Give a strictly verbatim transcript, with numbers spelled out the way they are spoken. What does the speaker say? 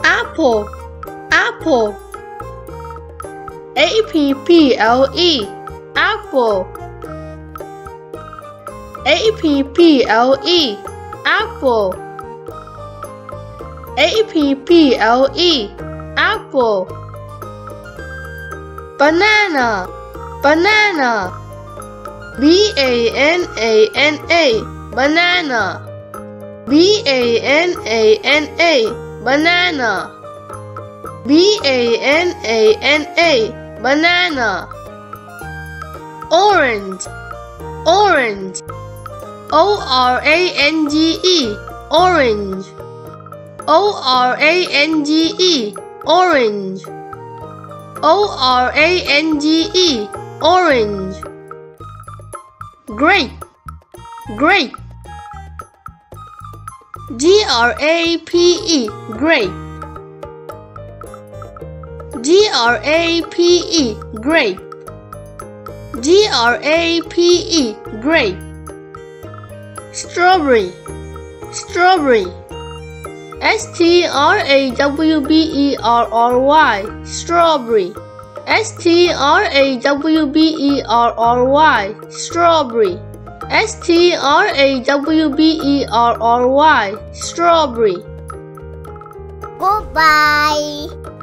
apple, apple. A P P L E, apple. A P P L E, apple. A P P L E, apple. Banana, banana. B A N A N A, banana. B A N A N A, banana. B A N A N A, banana. Orange, orange. O R A N G E, orange. O R A N G E, orange. O R A N G E, orange. Grape, grape. G R A P E, grape. G R A P E, grape. G R A P E, grape. Strawberry, strawberry. S T R A W B E R R Y, strawberry. S T R A W B E R R Y, strawberry. S T R A W B E R R Y, strawberry. Goodbye.